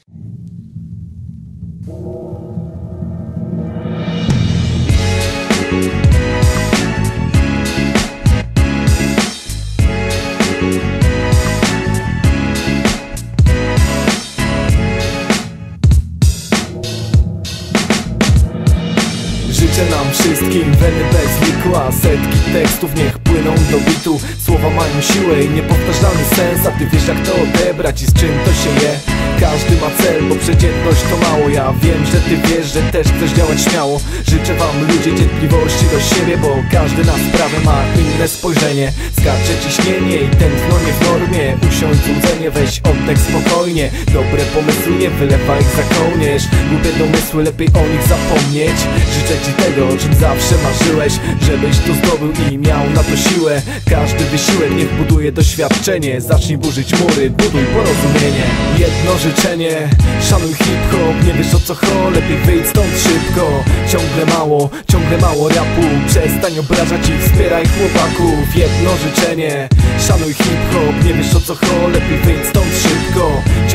Życzę nam wszystkim weny bez liku, a setki tekstów niech płyną do bitu. Słowa mają siłę i niepowtarzalny sens, a ty wiesz jak to odebrać i z czym to się je. Każdy ma cel, bo przeciętność to mało. Ja wiem, że ty wiesz, że też chcesz działać śmiało. Życzę wam ludzie cierpliwości do siebie, bo każdy na sprawę ma inne spojrzenie. Skarcze ciśnienie i tętno nie w normie. Usiądź złudzenie, weź oddech spokojnie. Dobre pomysły nie wylewaj jak za kołnierz. Głupie domysły, lepiej o nich zapomnieć. Życzę ci tego, o czym zawsze marzyłeś, żebyś to zdobył i miał na to siłę. Każdy wysiłek niech buduje doświadczenie. Zacznij burzyć mury, buduj porozumienie. Jedno życzenie, szanuj hip-hop. Nie wiesz o co cho, lepiej wyjdź stąd szybko. Ciągle mało rapu. Przestań obrażać i wspieraj chłopaków. Jedno życzenie, szanuj hip-hop. Nie wiesz o co cho, lepiej wyjdź stąd szybko.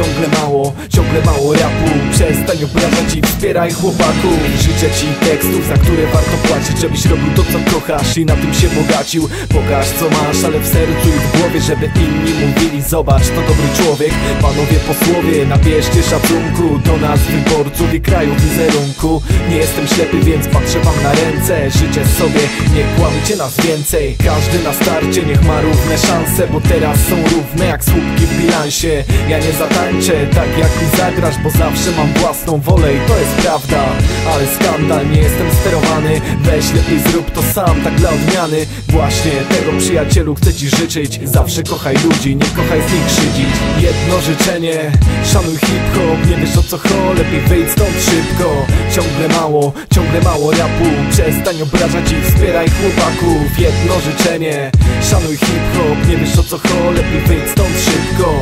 Ciągle mało rapu. Przestań obrażać i wspieraj chłopaków. Życzę ci tekstów, za które warto płacić, żebyś robił to co kochasz i na tym się bogacił. Pokaż co masz, ale w sercu i w głowie, żeby inni mówili zobacz, to dobry człowiek. Panowie posłowie, nabierzcie szacunku do nas, wyborców i kraju wizerunku. Nie jestem ślepy, więc patrzę wam na ręce. Życzę sobie, nie kłamcie nas więcej. Każdy na starcie niech ma równe szanse, bo teraz są równe jak słupki w bilansie. Ja nie zatańczę tak jak mi zagrasz, bo zawsze mam własną wolę i to jest prawda. Ale skandal, nie jestem sterowany. Weź lepiej zrób to sam, tak dla odmiany. Właśnie tego przyjacielu chcę ci życzyć. Zawsze kochaj ludzi, nie kochaj z nich szydzić. Jedno życzenie, szanuj hip-hop. Nie wiesz o co cho, lepiej wyjdź stąd szybko. Ciągle mało rapu. Przestań obrażać i wspieraj chłopaków. Jedno życzenie, szanuj hip-hop. Nie wiesz o co cho, lepiej wyjdź stąd szybko.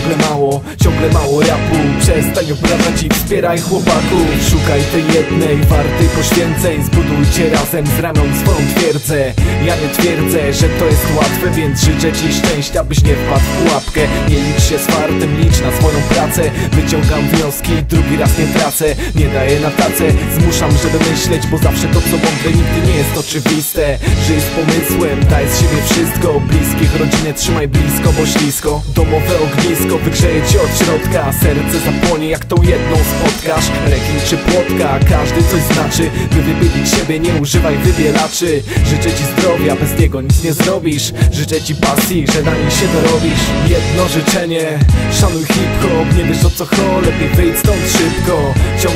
Ciągle mało rapu. Przestań obrażać i wspieraj chłopaków. Szukaj tej jednej wartej poświęceń. Zbudujcie razem z ramion swoją twierdzę. Ja nie twierdzę, że to jest łatwe, więc życzę ci szczęścia, byś nie wpadł w pułapkę. Nie licz się z fartem, licz na swoją pracę. Wyciągam wnioski, drugi raz nie tracę. Nie daję na tacę, zmuszam, żeby myśleć, bo zawsze to co mądre nigdy nie jest oczywiste. Żyj z pomysłem, daj z siebie wszystko. Bliskich rodzinę trzymaj blisko, bo ślisko. Domowe ognisko wygrzeje cię od środka. Serce zapłonie jak tą jedną spotkasz. Rekin czy płotka, każdy coś znaczy. By wybielić siebie nie używaj wybielaczy. Życzę ci zdrowia, bez niego nic nie zrobisz. Życzę ci pasji, że na niej się dorobisz. Jedno życzenie, szanuj hip-hop. Nie wiesz o co cho, lepiej wyjdź stąd szybko.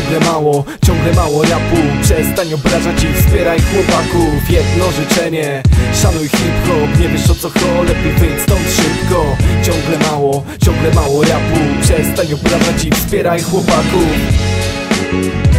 Ciągle mało rapu. Przestań obrażać i wspieraj chłopaków. Jedno życzenie, szanuj hip-hop. Nie wiesz o co cho, lepiej wyjdź stąd szybko. Ciągle mało rapu. Przestań obrażać i wspieraj chłopaków.